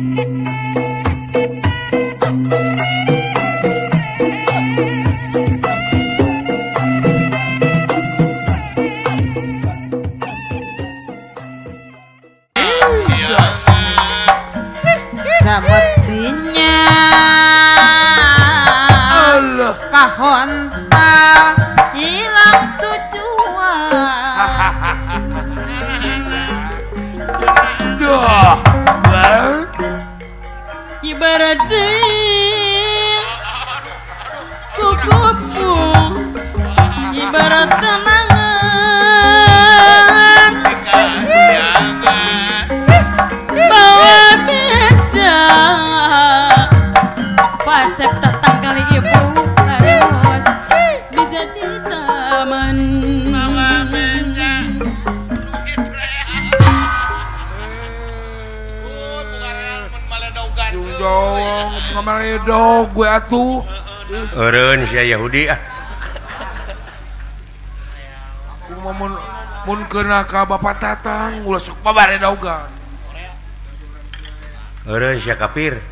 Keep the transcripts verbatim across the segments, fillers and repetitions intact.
Sametinya kahontal hilang tujuan. Duh, Ibarat ding kukupu, ibarat kenangan bawa beca pasep tatang kali ibu harus dijadi taman. Jong kemarin dong gue atuh. Eureun sia Yahudi ah. Kumaha mun mun kena ka Bapak Tatang ulah sok babare daugan. Eureun sia kafir.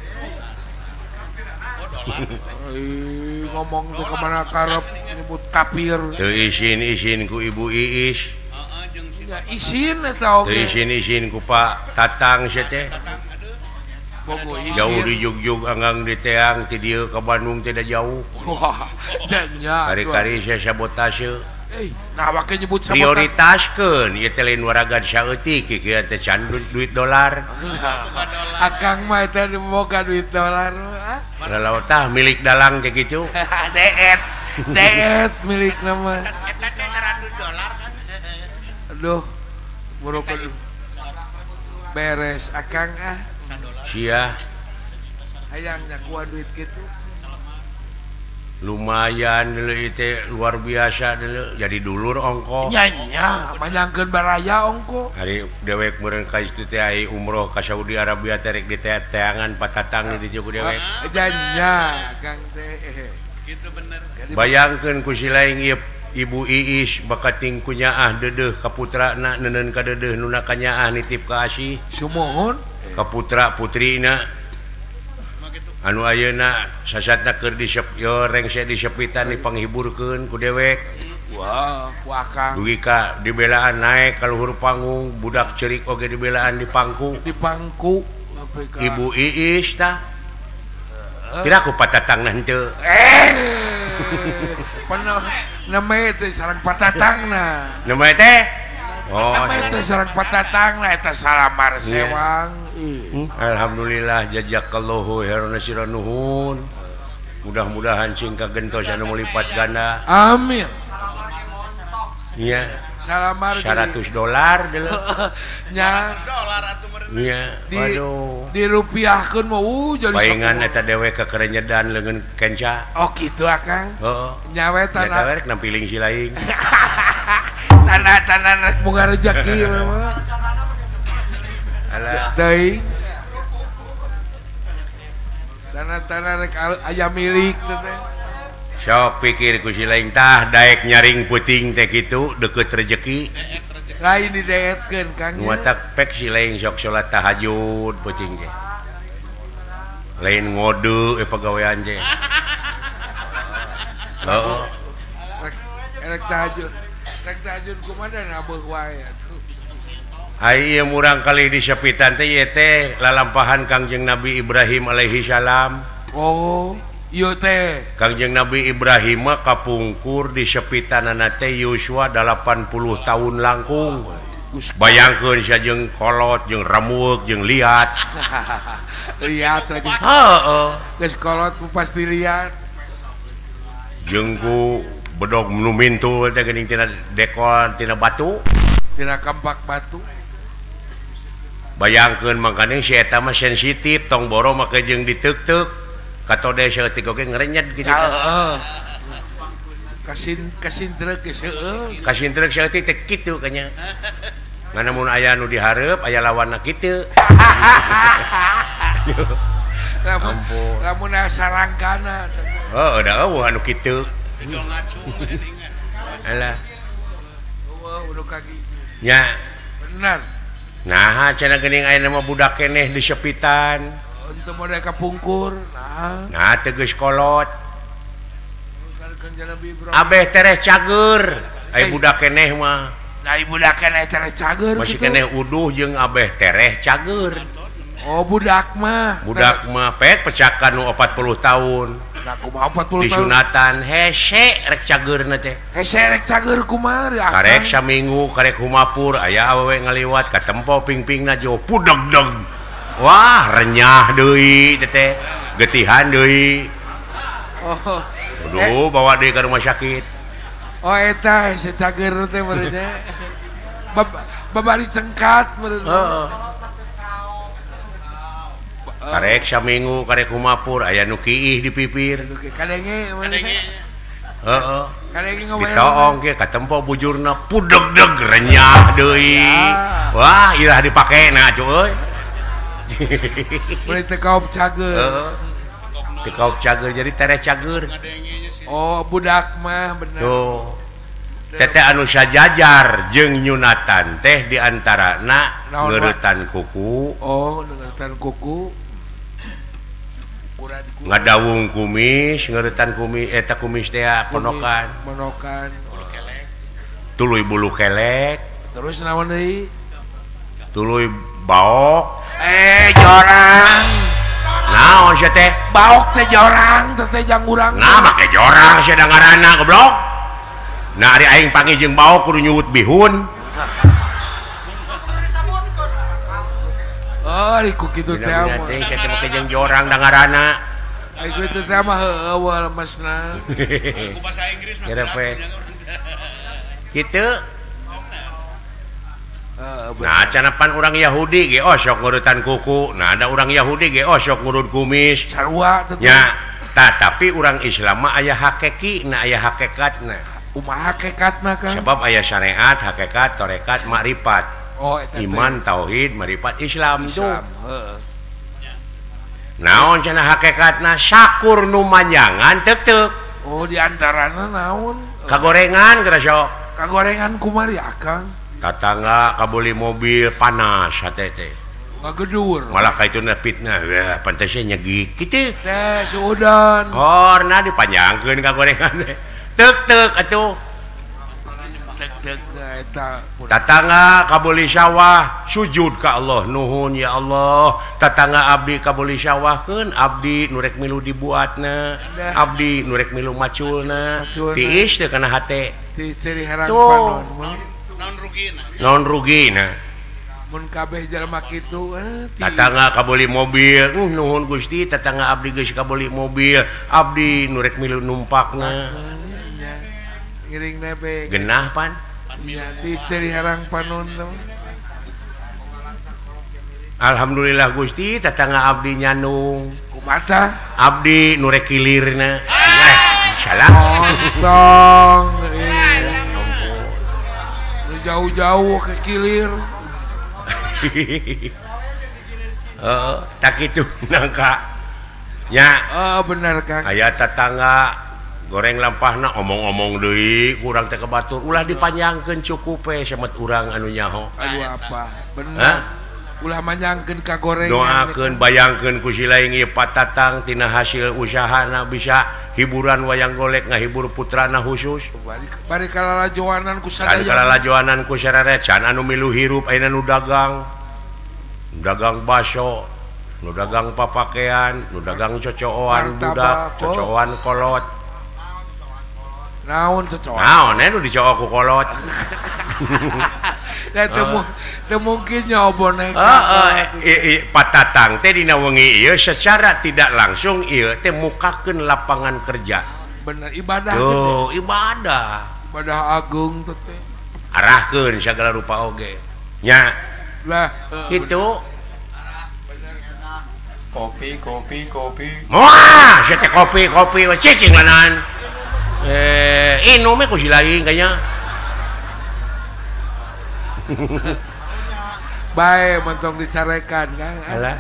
Ai ngomong teh kemana karep nyebut kafir. Teu isin-isin ku Ibu Iis. Ya isin eta Teu oge. isin-isin ku Pak Tatang sia teh. Bogo isin. Jauh di Jugjug anggang di Teang ti dieu ka Bandung teh da jauh. Wah, dan nya. Kari-kari sia sabotase. Eh, nah make nyebut sabotase. Prioritaskeun ieu teh lain waragan saeutik kieu teh can duit dolar. Akang mah eta boga duit dolar. Lalau tah milik dalang teh kitu. Deet. Deet milik nama. Eta teh seratus dolar kan. Aduh. Boro kudu beres akang ah. Sia Hayangnya kuat duit gitu. lumayan deuleu teh luar biasa deuleu jadi dulur ongko. Nyanya manyangkeun baraya ongko. Hari dewek meureun ka ieu teh ai umroh ka Saudi Arabia teh rek diteangan patatang di dieu ku dewek. Nyanya Kang teh. Gitu bener. Bayangkeun ku si laing ieu Ibu Iis bakating ku nyaah deudeuh ka putrana neuneun ka deudeuh nu na ka nyaah nitip ka asih. Sumohon Ka putra putrina anu ayeuna sasatna keur disep yo rengse disepitan dipanghiburkeun ku dewek. wah ku akang Dugi ka dibelaan naik ka luhur panggung, budak cerik oge dibelaan di pangku. di pangku Ibu Iis tah kira ku patatangna henteu. eh pernah nama itu sarang patatangna Nama teh oh nama itu sarang patatangna eta salamar sewang Hmm, alhamdulillah jazakallahu khairan sira nuhun. Mudah-mudahan sing kagentos anu melipat ganda. amin Iya. salamar seratus dolar deuleu. nya Dolar atuh meureun. Iya. di Waduh. dirupiahkeun mah uh jadi Paingan sepuluh. eta dewe kekerenyedan leungeun kenca. Oh gitu akang Heeh. nyawe Eta tanah rek nampiling si laing. tanah-tanah rek boga rezeki mah Alah. teuing tanah-tanah rek aya milik teh Sok pikir ku si laing tah daek nyaring puting teh kitu deukeut rezeki. lain dideetkeun Kang Nu matak pek si laing sok salat tahajud puting teh. Lain ngode eh pagawean teh. Heeh. rek rek tahajud rek tahajud kumaha abeuh wae atuh Ai ieu murang kali disepitan teh ieu teh lalampahan Kangjeng Nabi Ibrahim alaihi salam. oh ieu teh Kangjeng Nabi Ibrahim mah kapungkur di sepitanana teh yuswa delapan puluh tahun langkung. Bayangkeun sia jeung kolot jeung ramueuk jeung liat. lihat lagi Heeh. geus kolot ku pasti lihat Jeung ku bedog nu mintul teh geuning tina dekor tina batu. tina kampak batu Bayangkeun mangkane si eta mah sensitif tong boro make jeung diteuk-teuk katode saeutik oge ngarenyet kitu. heeh kasin kasin trek geus heueuh Kasintrek saeutik teh kitu kanya. Ngana mun aya nu dihareup aya lawanna kitu. lamun Ampun. lamun sarangkana Oh, udah eueuh anu kitu. Didol ngacu geuningan. Alah. eueuh udah kaki Nya bener Nah cenah geuning aya nama budak keneh di sepitan. Untuk model kapungkur. Nah. Nah tegeus kolot. Kan jalan bibro. Abeh tereh cager. Aya budak keneh mah. Nah budak keneh tereh cager. Masih gitu. keneh uduh jeung abeh tereh cager. Oh budak mah. Budak mah pek pecakan nu empat puluh tahun. Nah kumaha empat puluh tahun. Disunatan hese rek cageurna teh. Hese rek cager kumaha ya. Karek saminggu karek humapur aya awewe ngaliwat ka tempo ping-pingna jo pudeg-deg. Wah renyah deui teh getihan deui. Oh. Aduh bawa deui ka rumah sakit. Oh eta hese cager teh beureunya. Bab babari cengkat beureunya. Heeh. Karek saminggu karek humapur aya nu kiih di pipir. Kadenge Kadenge Heeh. kadenge ngomong. Ditoong ge ka tempo bujurna pudeg-deg renyah deui. Wah irah dipakena cu euy. Mulai teu kaop cager. Heeh. Teu kaop cager jadi tereh cager. ngadengenya sih. Oh budak mah bener. Tuh. Teteh anu sajajar jeung nyunatan teh diantarana Naon, ngeuretan kuku, Oh dengeran kuku. Ukuran kuku. ngadawung kumis, ngeuretan kumis eta kumis teh ponokan, Ponokan. tuluy bulu kelek, Terus naon deui? tuluy baok. Eh jorang. Naon sia teh? Baok teh jorang, teh teh jang urang. Nah make jorang sia da ngaranna goblok. Nah ari aing panggil jeung baok kudu nyuwut bihun. Oh, iku kitu teh Bina-bina mah. teh sia teh make jeung jorang da ngaranna. Iku teh teh mah heueuh lemesna. Aku bahasa Inggris mah. Kira berat, pe. punya orang. Kitu. Heeh, Nah canapan orang Yahudi ge osok ngurutan kuku. Nah ada orang Yahudi ge osok ngurut kumis. sarua teh. Ya, ta, tapi orang Islam mah aya hakiki, na aya hakikatna. Kumaha hakikatna kan? Sebab aya syariat, hakikat, torekat, makrifat. Oh, eta teh. Iman, tauhid, makrifat, Islam tuh. Islam. Heeh. Naon cenah hakikatna sakur nu manjangan teuteuk. Oh, diantarana naon? Kagorengan geura sok. Kagorengan kumari akang. Tatangga kabeli mobil panas hate teh. Ngagedur. Malah kaituna fitnah. Wah, pantasnya nyegik kitu. Teh suudan. Horna dipanjangkeun kagorengan teh. Teuk-teuk atuh. Deg-deg eta. Tatangga kabeli sawah sujud ka Allah nuhun ya Allah. Tatangga abdi kabeli sawahkeun abdi nu rek milu dibuatna. Abdi nu rek milu maculna. Maculna. Tiis teu kana hate. Ti ciri harang Tuh. panon mah. Naon rugina? Naon rugina? Mun kabeh jalma kitu eh ti. Tatangga kabeli mobil, uh, nuhun Gusti, tatangga abdi geus kabeli mobil, abdi nu rek milu numpakna. Nya. Ngiring nebe. Genah pan. Nya ti ciri harang panon teh. Alhamdulillah Gusti, tatangga abdi nyanung. Kumata? Abdi nu rek kilirna. Eh, salah. Ontong. Eh. Nu jauh-jauh ke kilir. Heeh, tak kitu nangka. Nya, Oh, bener Kang. aya tatangga goreng lampahna omong-omong deui, kurang teh kebatur. Ulah dipanjangkeun cukup we semet urang anu nyaho. Aduh apa? Hah? Bener. Ulah manyangkeun ka gorengan. Doakeun bayangkeun ku si lain ieu patatang tina hasil usahana bisa hiburan wayang golek ngahibur putrana khusus. Bari bari kalalajoanan ku Kan sadaya. kalalajoanan ku sarerecan anu milu hirup ayeuna nu dagang. Nu dagang baso, nu dagang papakean, nu dagang cocoan Martabak, budak, oh. cocoan kolot. Naon cocok. Naon anu dicocok ku kolot. Da teu mu- teu mungkin nyawa boneka. Heeh, i- i- patatang teh dina wengi ieu secara tidak langsung ieu teh mukakeun lapangan kerja. Bener ibadah teh. Tuh, ibadah. Ibadah agung teh. teh. Arahkeun segala rupa oge. Nya, Lah eh, kitu. Kopi, kopi, kopi. Wah, saya teh kopi, kopi, we cicing lanan. Eh, inum ku si lain kayaknya. bae mentong dicarekan Kang. Alah.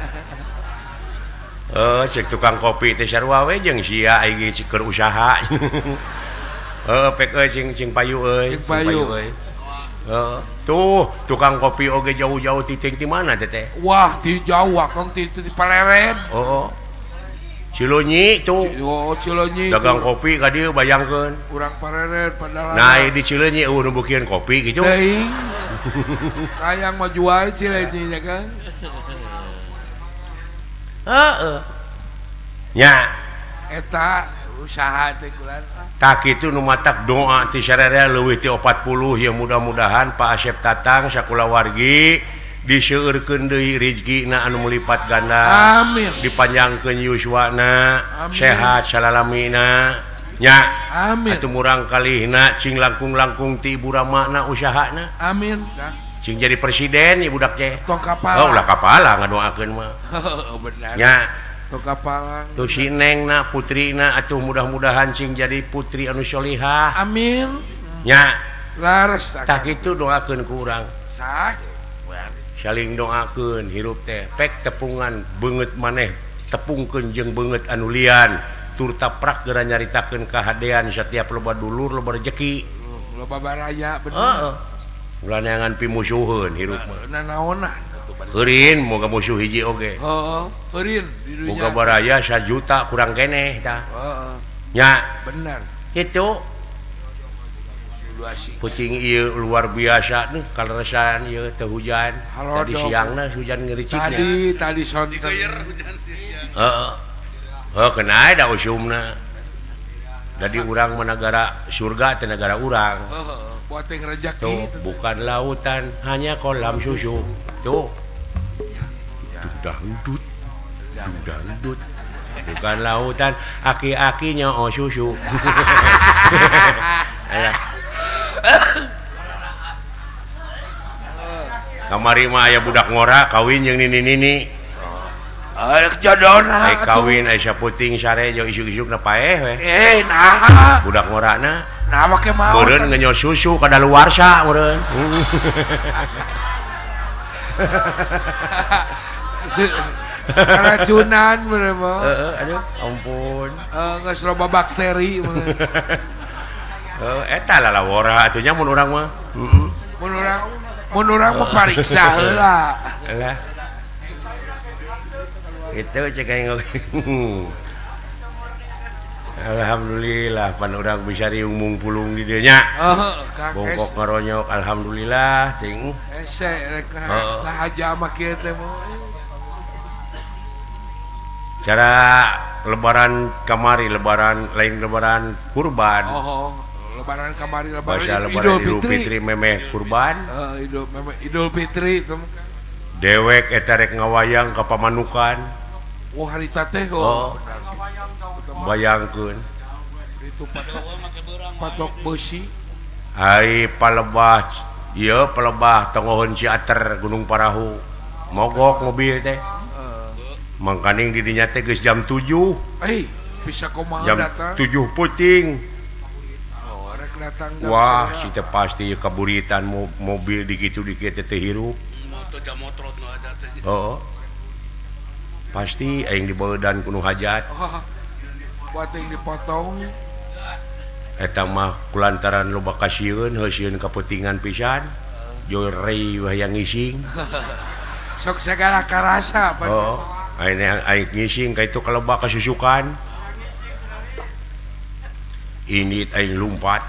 Eh, cek tukang kopi teh sarua we jeung sia aing ge keur usaha. Heeh, pek euy cing cing payu euy. Cing payu. euy. Heeh. Tuh tukang kopi oge jauh-jauh titing di mana teteh? Wah di Jawa kang di, di Paleren. Oh, Cilonyi tuh Oh Cilonyi dagang tuh. kopi ka dieu bayangkeun. Urang Paleren padahal Nah di Cilonyi eueuh nu beukeun kopi gitu. teuing sayang mah jual Cilonyi nya kan. Heeh. Nya Eta usaha teh kulan. tak itu nu matak doa ti sararea leuwih ti opat puluh ya mudah-mudahan Pak Asep Tatang sakulawargi diseueurkeun deui rezekina anu melipat ganda. Amin. Dipanjangkeun yuswana, Amin. sehat salalamina. Nya, Amin. atuh murang kalihna cing langkung-langkung ti ibu ramana usahana. Amin. Nah, Cing jadi presiden ieu budak teh. tong kapala. Oh, ulah kapala ngadoakeun mah. Benar. Nya, Tong kapala. tuh si Nengna putrina atuh mudah-mudahan cing jadi putri anu solihah. Amin. Nya, Laras. tak kitu doakeun ku urang. Sah. Saling doakeun hirup teh pek tepungan beungeut maneh tepungkeun jeung beungeut anu lian tur taprak geura nyaritakeun kahadean setiap loba dulur loba rezeki. Loba baraya bener. Heeh. Ulah neangan pimusuheun hirup mah. Nanaonna. Eurin moga musuh hiji oge. Heeh. Eurin di dunya. Boga baraya sajuta kurang keneh tah. Heeh. Nya, Benar. kitu pucing ieu luar biasa nih kaleresan ieu teu hujan. Halo, Tadi dok. siangna hujan ngericiknya. Tadi tadi sonten. Digeyer hujan ya. Heeh. Oh, kena da usumna. Jadi urang mah negara surga teh negara urang. Heeh. Buat yang rezeki. Tuh, bukan lautan, hanya kolam susu. Tuh. Dangdut. Dangdut. Bukan lautan, aki-akinya oh susu. Aya. Kamari mah aya budak ngora kawin jeung nini-nini. Ada jodohna. Ai kawin ai saputing sare jeung isuk-isukna paeh we. Eh, nah. Budak ngorana Nah, make mau. meureun ngenyot susu kadaluarsa meureun. Keracunan bener mah. Heeh, aduh ampun. Eh, geus loba bakteri bener. Heeh, eta lalawara atuh nya mun urang mah. Heeh. Mun urang mun urang mah pariksa heula. Alah. Itu cek aing. Alhamdulillah pan urang bisa riung mungpulung di dieu nya. Heeh, kakek. Bongkok ngaronyok alhamdulillah ting. Ese rek Heeh. sahaja mah kieu teh mah. Cara lebaran kamari lebaran lain lebaran kurban. Oh, lebaran kamari lebaran Bahasa lebaran Idul Fitri memeh kurban. Eh, Idul memang Idul Fitri itu. Dewek eta rek ngawayang ka pamanukan. Oh, harita teh Oh. oh. Bayangkeun. Itu patok patok besi. Ai palebah ieu palebah tongohon Ciater Gunung Parahu. Mogok mobil teh. Mangkaning di dinya teh geus jam tujuh. Eh, bisa kumaha Jam datang? tujuh puting. Oh, rek datang jam Wah, saya. si teh pasti kaburitan mo mobil di kitu di kitu teh hirup. Moto jam motrot nu ada teh. Heeh. Pasti aing dibaeudan kuno hajat. Oh, buat yang dipotong. Eta mah kulantaran loba kasieun heusieun kaputingan pisan. Joy rei wayang ngising. Sok segala karasa apa? Oh, aing aing ngising ka itu kaloba kasusukan. Ini aing lumpat.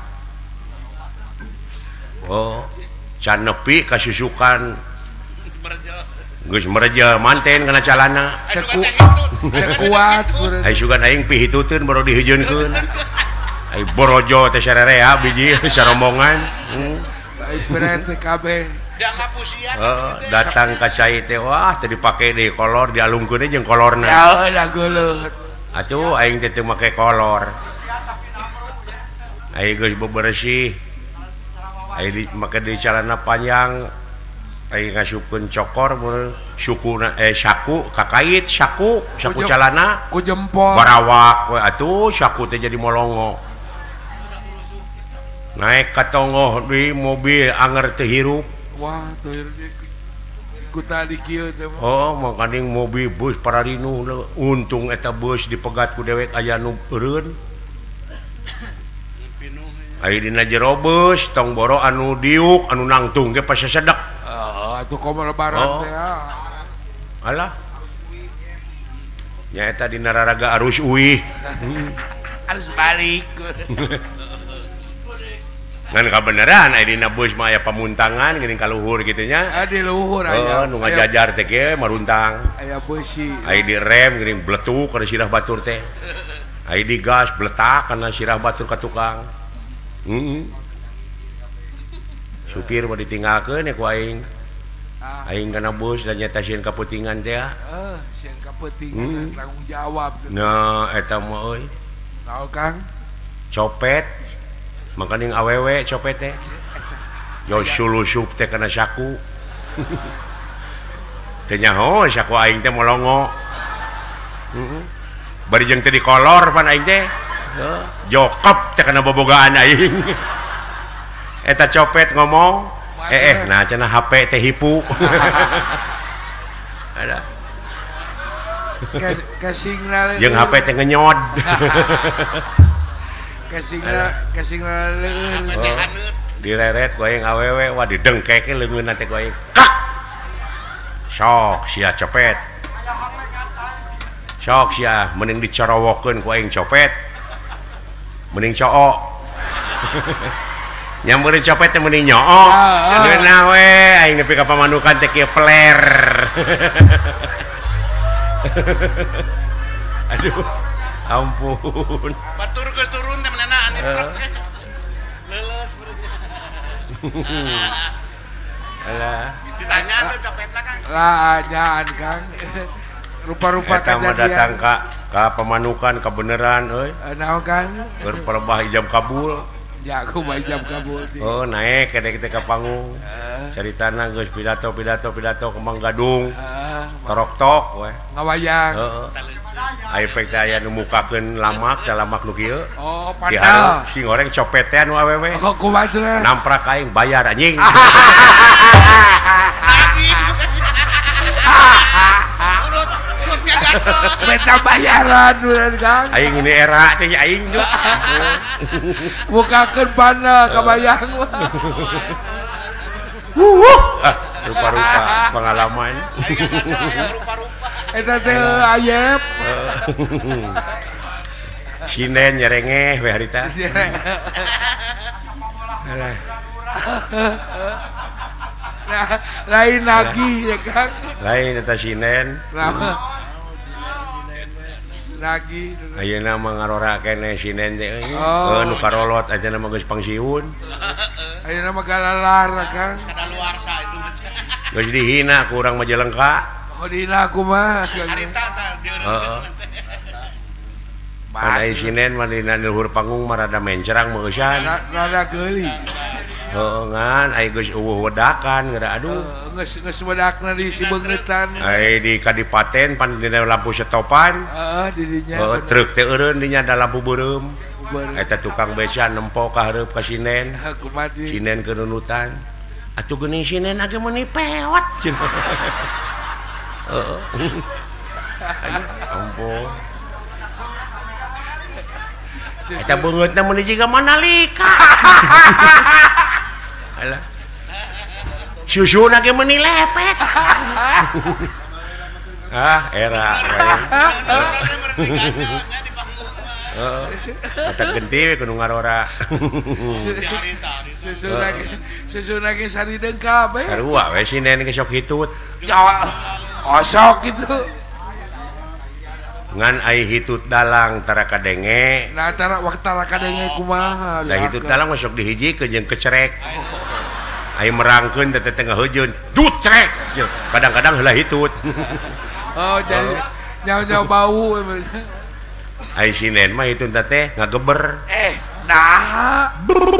Oh, can nepi kasusukan Berja. geus mereja manten kana calana. Anu Teku- teh hitut. Teh kuat beureun. Ai sugan aing pihituteun baru dihejeunkeun. Ai borojo teh sarerea biji sarombongan. Hmm. Ai peret teh kabeh. Da kapusian. Oh, datang ka cai teh wah teu dipake deui kolor dialungkeun jeung kolorna. Ya udah geuleuh. Atuh aing teh teu make kolor. Aing geus bebersih. Aing di make deui calana panjang. Aing ngasupkeun cokor mun sukuna eh saku kakait saku saku Ku jem- calana Ku jempol. barawak we atuh saku teh jadi molongo. Naik ka tongoh di mobil anger teu hirup. Wah, tuh ku tadi kieu teh mah. Oh, makaning mobil bus pararinu untung eta bus dipegat ku dewek aya nu eureun. Pinuh. Ari dina jero beus tong boro anu diuk anu nangtung ge pas sedek. Heeh, atuh komo lebaran Oh. teh. ya. Alah. Nyaeta dina raraga arus uih. Harus balik. Ngan kabeneran aya dina beus mah aya pamuntangan geuning ka luhur kitu nya. Ah di luhur Oh, aya. nu ngajajar teh ge maruntang. Aya beusi. Aya di rem geuning bletuk kana sirah batur teh. Aya di gas bletak kana sirah batur ka tukang. Heeh. Supir mah ditinggalkeun ya ku aing. Ah, Aing kana bus dan nyata sieun kaputingan teh. eh, sieun kapentingan Hmm. tanggung jawab. Nah, eta mah euy. Tahu Kang? Copet. Makaning awewe copet teh. Yo sulusup teh kana saku. Teh nyaho saku aing teh molongo. Heeh. Bari jeung teh dikolor pan aing teh. Heuh. Jokep teh kana bobogaan aing. Eta copet ngomong, eh eh nah cenah H P teh hipu. Ada. Ke- Kesingna Jeung H P teh ngenyod. Kesingna kesingna leueur. Apa teh haneut? Direret ku aing awewe wah didengkeke leungeunna teh ku aing. Kak. Sok sia copet. Sok sia mending dicorowokeun ku aing copet. Mending cook. Nyamperin copet teh mending nyook. Ah, ah. Geunah we aing nepi ka pamanukan teh kieu peler. Aduh. Ampun. Batur geus turun teh menana anu prok. Leuleus perutnya. Alah. Ditanya tuh copetna Kang. Lah anyaan Kang. Rupa-rupa Eta mah datang kejadian. ka ka pemanukan kebeneran euy. Eh, naon Kang? Berpelebah ijab kabul. Ya aku mah jam kabul ti. Oh naik kedek teh ka panggung. Eh, Caritana geus pidato pidato pidato kembang gadung. eh, Torok-tok we. ngawayang. Heeh. Aya efek teh aya nu mukakeun lamak, salamak nu kieu. Oh, Di pandal. hareup si goreng copet teh anu awewe. Oh, kumaha cenah? Namprak aing bayar anjing. Lagi. Urut urutnya gacor. Beta bayaran udah Kang. Aing ini era teh aing juga. Bukakeun pana kabayang mah. Ah, rupa-rupa pengalaman. Aing gacor aya rupa-rupa. Eta teh ayep. Sinen nyerengeh we harita. Alah. Nah, lain lagi ya Kang. Lain eta sinen. Lama. Lagi. Ayeuna mah ngarora keneh sinen teh euy. Oh. Heuh nu karolot aja mah geus pangsiun. Ayeuna mah galalar Kang. Kadaluarsa itu mah. Geus dihina ku urang mah jelengka. Oh dina aku mah. Harita tah dieureun Heeh. teh. Pada sinen mah dina luhur panggung mah rada mencerang mah eusan. Ra- Rada geuli. Heuh ngan aya geus eueuh wedakan geura aduh. Geus geus bedakna di si beungetan. Aya di kadipaten pan dina lampu stopan. Heeh, di dinya. Heuh truk teh eureun dinya da lampu beureum. Bener. Eta tukang beca nempo ka hareup ka sinen. Aku mati. Sinen kenunutan. Atuh geuning sinen age meuni peot. Cenah. Heeh. Aduh, ampun. Eta beungeutna meuni jiga Manalika. Alah. Susuna ge meuni lepet. Ah, era lain. Soalnya merdekanya di panggung mah. Heeh. Eta genti we kudu ngarora. Di harita di Susuna ge susuna ge sari dengka bae. Sarua we sinen ge sok hitut. Ya, osok gitu. Ngan ai hitut dalang tara kadenge. Nah, tara waktu tara kadenge kumaha. Da hitut dalang masuk dihijikeun jeung kecerek. Ai merangkeun teh tengah heujeun. Dut cerek. Kadang-kadang heula hitut. Oh, jadi nyau-nyau bau. Ai sinen mah hitut teh ngageber. Eh, nah. Ah,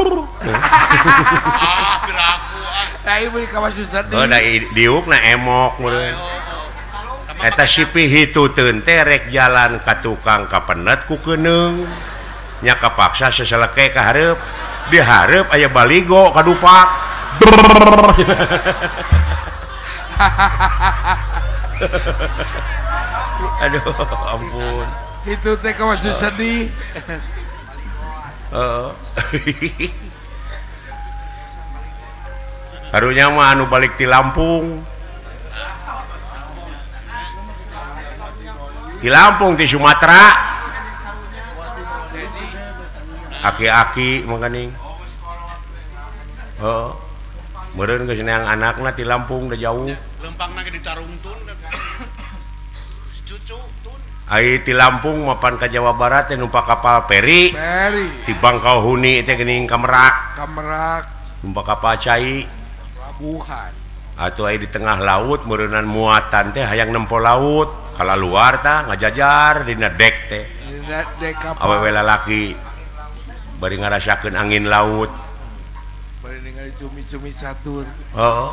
biraku ah. Nah, ieu beli kawas susah Oh, da diuk na emok meureun. Eta sipi hituteun teh rek jalan ka tukang kapenet ku keuneng. Nya kapaksa seseleke ka hareup. Di hareup aya baligo kadupak. Aduh, ampun. Itu teh kawas sedih. Heeh. Harunya mah anu balik di Lampung. Di Lampung di Sumatera. Aki-aki mangkaning. Heeh. Meureun geus neang anakna di Lampung da jauh. Lempangna ge di Tarungtun. Cucu tun. Ai ti Lampung mapan ka Jawa Barat teh numpak kapal feri. Feri. Di Bangkahuni teh geuning ka Merak. Ka Merak. Numpak kapal cai. Pelabuhan. Atuh aya di tengah laut meureunan muatan teh hayang nempo laut. Kala luar tah ngajajar dina dek teh. Dina dek kapal. Awewe lalaki bari ngarasakeun angin laut. Bari ningali cumi-cumi catur. Heeh.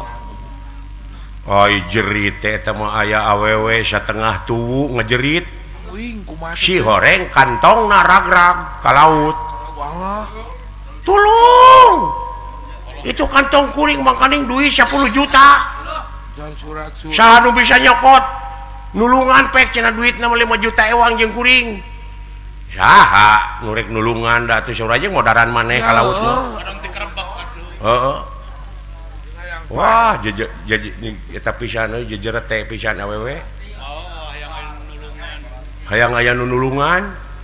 Ai jerit teh eta mah aya awewe satengah tuwu ngajerit. Uing kumaha? Si horeng kantongna ragrag ka laut. Allah. Tolong. Itu kantong kuring mangkaning duit sepuluh juta. Jangan surat-surat. Saha nu bisa nyokot? Nulungan pek cenah duitna lima juta ewang jeung kuring. Saha nu rek nulungan da atuh saur aja modaran maneh ka laut mah. Kadang teu kerebek atuh. Heeh. Wah, jeje jeje eta pisan euy jejeret teh pisan awewe. Oh, hayang aya nulungan. Hayang aya nu nulungan.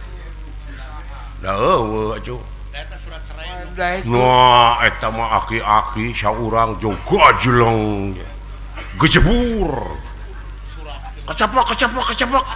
Da eueuh atuh. Eta surat cerai. Anda itu. Nah, eta mah aki-aki saurang joga jeleng. Gejebur. Kecepok kecepok kecepok.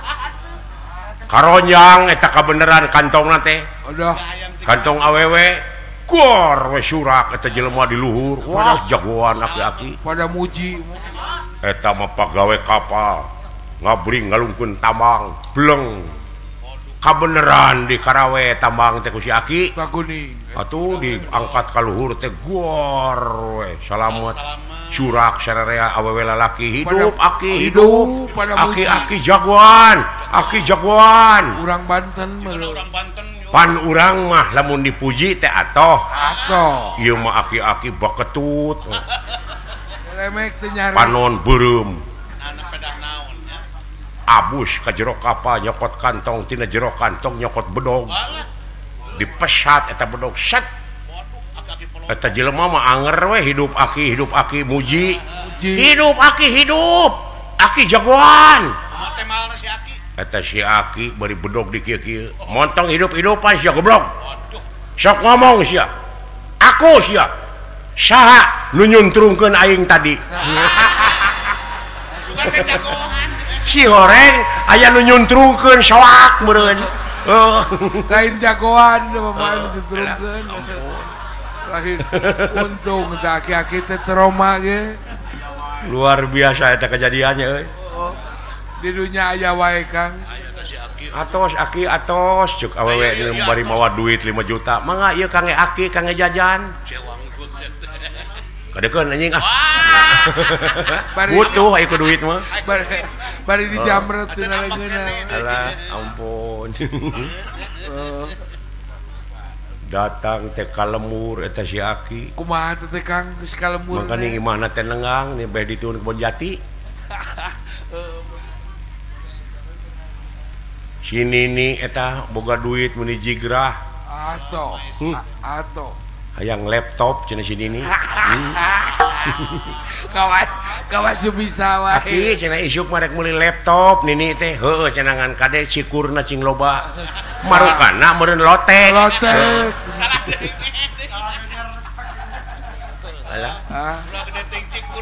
Karonjang eta kabeneran kantongna teh. Aduh. Kantong awewe gor we surak eta jelema di luhur. Wah, jagoan aki-aki. Pada muji. Eta mah pagawe kapal. Ngabring ngalungkeun tambang, bleng. Kabeneran di Karawe tambang teh ku si Aki. Takuning. Atuh diangkat ka luhur teh gor we. Salamet. Surak sararea awewe lalaki hidup Pada- Aki hidup, hidup. pada muji. Aki Aki jagoan. Aki jagoan. Urang Banten Mana meureun. orang Banten yo. Pan urang mah lamun dipuji teh atoh. Atoh. Ieu mah aki-aki baketut. Lemek teh nyari. Panon beureum. Anak pedah naon nya. Abus ka jero kapal nyokot kantong tina jero kantong nyokot bedog. Walah. Dipesat eta bedog set. Waduh, aki-aki pelong. Eta jelema mah anger we hidup Aki hidup Aki muji. Muji. Hidup Aki hidup. Aki jagoan. Kumaha teh malna si Aki? Eta si Aki bari bedog di kieu-kieu. Montong hidup-hidupan sia goblok. Waduh. Sok ngomong sia. Aku sia. Saha nu nyuntrungkeun aing tadi? Juga teh jagoan. Si horeng aya nu nyuntrungkeun soak meureun. Oh. Lain jagoan teh pemain diturunkeun. Lain untung teh aki-aki teh trauma ge. Luar biasa eta kejadiannya euy. Oh, di dunia aya wae Kang. Aya teh si Aki. Atos Aki atos cuk awewe Iya, iya, nu iya, bari atos. mawa duit lima juta. Mangga ieu kange Aki kange jajan. Cewang good. Kadekeun anjing ah. Bari Butuh aya ku duit mah. bari, bari dijamret tina leungeunna. Alah ampun. Oh, Datang teh ka lemur eta si Aki. kumaha teh teh Kang geus kalemur. Mangkana imahna teh nengang nih bae dituun ke Kebon Jati. Si Nini eta boga duit mun jigrah. Ato. Hmm. A- Ato. Hayang laptop cenah si Nini. Hmm. Kawan, kawan subisa wae. Aki cenah isuk mah rek meuli laptop Nini teh. Heueuh cenah ngan kade cikurna cing loba. Marukana meureun lotek. Lotek. Salah deui. Alah. Ah, Ulah gede teh cikur.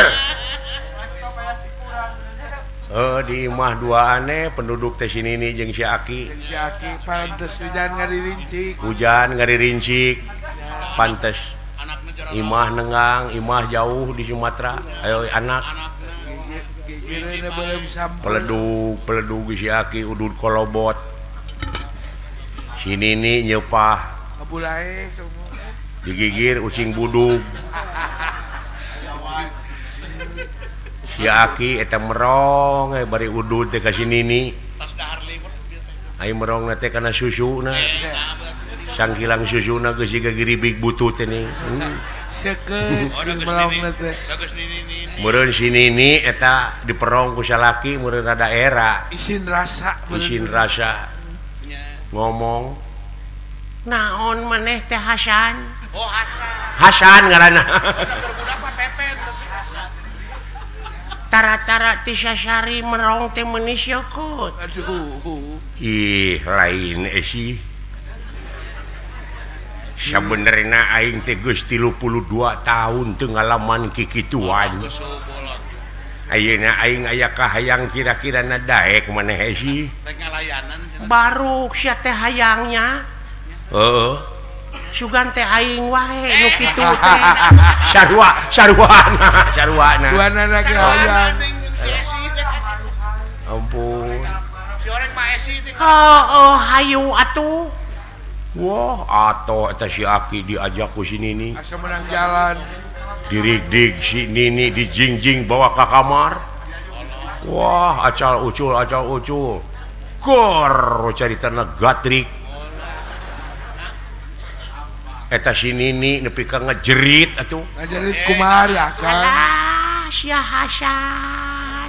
Heuh di imah duaane penduduk teh si Nini jeung si Aki. si Aki pantes hujan ngaririncik. Hujan ngaririncik. Pantes Anakna jarang imah nengang, imah jauh di Sumatera. Ayo anak anakna. Gigireuna belum sampai. peledug, peledug si Aki udud kolobot. Si Nini nyepah Kabulae semua. digigir ucing budug. Si Aki eta merong eh bari udud teh ka si Nini. Tas dahar liwet kieu teh. Ai merong teh kana susuna. Sangkilang susuna geus siga giribig butut teh nih. Hmm. Seukeut Oh, da geus melongna nini. teh. Da geus nini-nini. Meureun si Nini eta diperong ku salaki meureun rada era. Isin rasa. Isin rasa Nya. ngomong naon maneh teh Hasan Oh Hasan. Hasan ngaranna Budak mah Pepen. tara-tara tisasari merong teh meuni syukut Aduh. ih lain esi sabenerna aing teh geus tilu puluh dua tahun teu ngalaman kikituan Geus bolot. ayeuna aing aya kahayang kira-kira na daek maneh esi Rek ngalayanan cenah. baru sia teh hayangnya heeh sugan teh aing wae nu kitu teh sarua saruana saruana Dua anak hayang. Ning si Esi teh. ampun Si orang mah Esi teh. heeh hayu atuh wah atoh eta si Aki diajak ku si Nini Asa menang jalan. dirig-dig si Nini dijingjing bawa ke kamar wah acal ucul acal ucul gor caritana gatrik eta si Nini nepi ka ngejerit atuh Ngajarin kumari akan. alah sia Hasan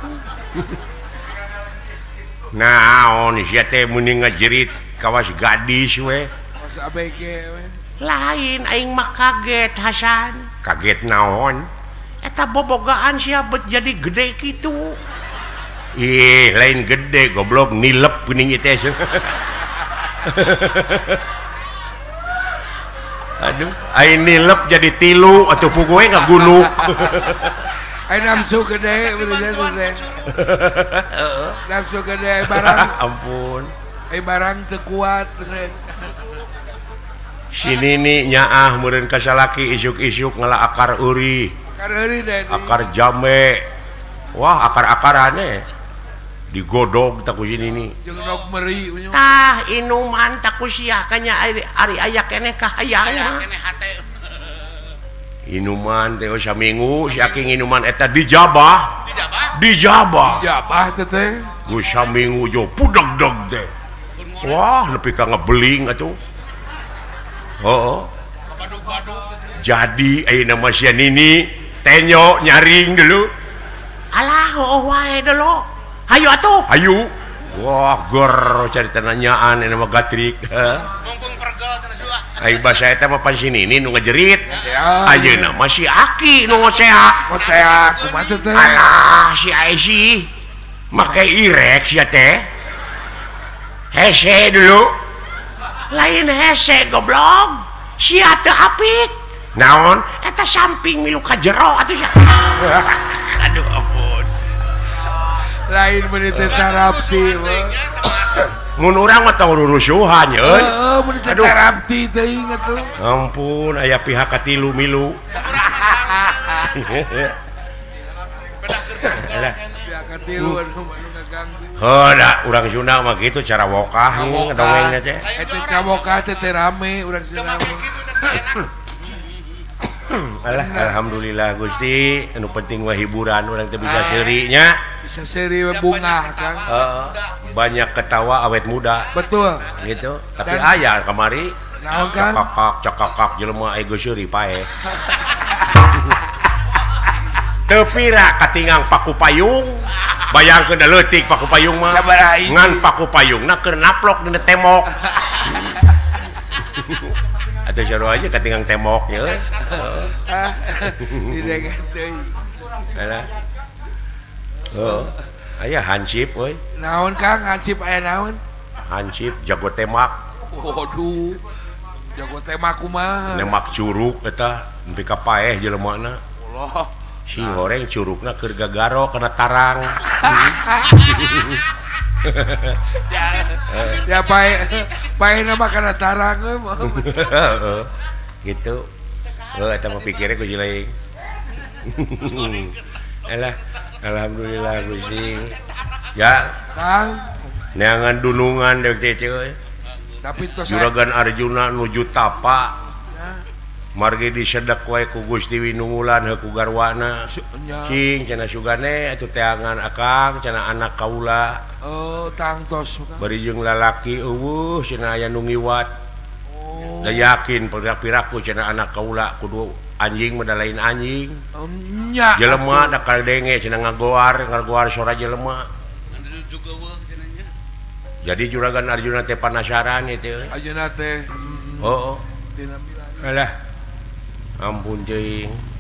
naon sia teh muni ngejerit kawas gadis we Mas A B G we. lain aing mah kaget Hasan kaget naon eta bobogaan sia bet jadi gede kitu ih lain gede goblok nilep geuning teh aduh aing nilep jadi tilu atuh puguwe ngagunu Ai nafsu gede bener teh. Nafsu gede ai barang, ampun ai barang teu kuat bener. si Nini nyaah meureun ka salaki isuk-isuk ngala akar euri Kareuri deh. akar jame wah akar-akarannya digodog tak ku si Nini Jeung nok meri unyu. tah inuman tak ku sia kanya ari, ari aya keneh kahayang Aya mah. keneh hate. Inuman teh saminggu si Aki inuman eta dijabah Dijabah. dijabah Jabah teh teh. ku saminggu jo pudeg-deg teh wah nepi ka ngebeling atuh oh Baduk-baduk. jadi ayeuna mah sia Nini tenyo nyaring dulu alah oh wae dulu hayu atuh hayu wah gor carita nanyaan ini mah gatrik Mumpung pergel cenah sua. ai basa eta mah pan si Nini nu ngajerit Ya. ayeuna mah si Aki nu ngoseak Kocea kumaha teh teh. alah si Aisy make irek sia teh hese dulu lain hese goblok sia teu apik naon eta samping milu ka jero atuh sia aduh ampun Lain meuni teh tarapti. mun urang mah tong rurusuhan yeun Heeh, meuni teh Aduh. tarapti teuing atuh. ampun aya pihak katilu milu alah Ya katilu anu anu ngaganggu. heuda urang Sunda mah kitu cara wokah nih Wokah. dongengna teh Eta caboka teh teh rame urang Sunda. alah alhamdulillah Gusti anu penting mah hiburan urang teh bisa seurinya Bisa seri we bunga kan. Heeh, banyak ketawa awet muda Betul. gitu tapi Dan- aya kamari Naon kan? cakak cakak jelema ego seuri pae teu pira katingang paku payung bayangkeun da leutik paku payung mah Sabaraha hiji. ngan paku payungna keur naplok dina temok atuh saru aja katingang temoknya Ah, dideget teuing. alah oh aya hansip euy Naon Kang hansip aya naon? hansip jago temak Waduh. Jago tema kumaha? nemak curug eta nepi ka paeh jelemana Allah. si goreng curugna keur gagaro kana tarang Ya pae pae nama kana tarang we mah. Heeh, gitu oh eta mah pikirnya ku jileing alah alhamdulillah Gusti ya Kang, neangan dunungan dek teh euy tapi tos juragan Arjuna nuju tapa margi disedek wae ku Gusti Winungulan heuh ku garwana nya. cing cenah sugane atuh teangan akang cenah anak kaula Oh, tang tos Kang. bari jeung lalaki eueuh cenah aya nu ngiwat Oh. da yakin pira-piraku cenah anak kaula kudu anjing mah da lain anjing Oh, nya. jelema da kaldenge cenah ngagoar ngagoar sora jelema Anu juga weuh cenah nya. jadi juragan Arjuna teh panasaran itu Ayeuna teh mm, oh tina milari. alah ampun ceuing